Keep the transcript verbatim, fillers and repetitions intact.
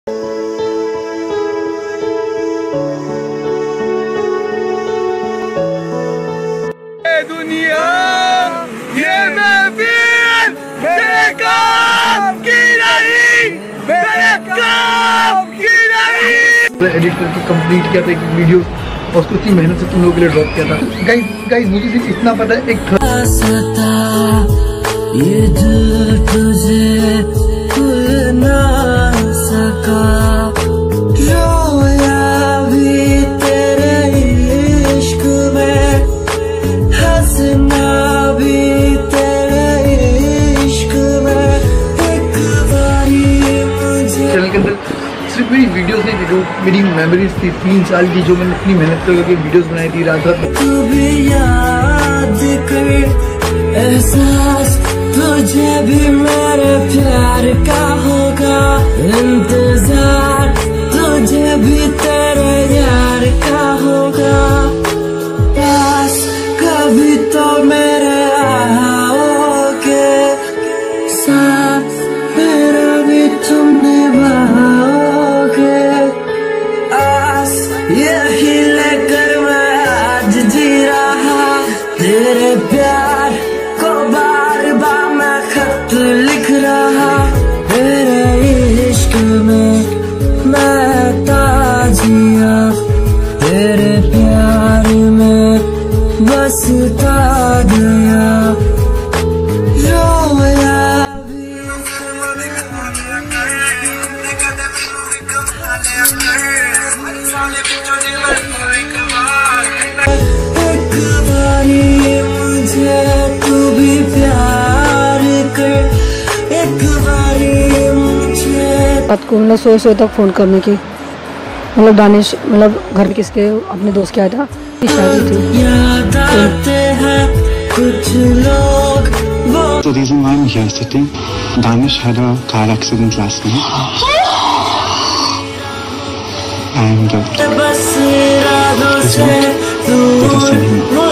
दुनिया ये महफिल मेरे काम की नहीं, मेरे काम की नहीं। एडिट करके कंप्लीट किया था एक वीडियो और उसको इतनी मेहनत से तुम लोगों के लिए ड्रॉप किया था। गाइस गाइस मुझे सिर्फ इतना पता है, एक ये दिल तुझे भूल ना सका, रोया भी तेरे इश्क में, हंसना भी तेरे इश्क में, एक बारी मुझे। चैनल के अंदर सिर्फ मेरी वीडियोस नहीं थी, जो मेरी मेमोरीज थी तीन साल की, जो मैंने इतनी मेहनत करके वीडियोस बनाई थी रात रात। तू भी याद कर एहसास तुझे भी मेरे प्यार का होगा, इंतजार तुझे भी तेरे यार का होगा, पास कभी तो मेरे आओगे, साथ मेरा भी तुम निभाओगे, आस यही लेकर मैं आज जी रहा, तेरे प्यार को बार बार मैं खत लिख रहा, तेरे इश्क में मैं ताजिया, तेरे प्यार में बसता गया, रोया एक बारी मुझे तू भी प्यार कर, एक बारी मुझे। रात को मतलब सोए सोए तक फ़ोन करने की, मतलब दानिश मतलब घर में किसके अपने दोस्त के आया था, शादी थी। याद आते हैं कुछ लोग। The reason why I'm here sitting, Danish had a car accident last night. And uh, बस इरादों से let us send him.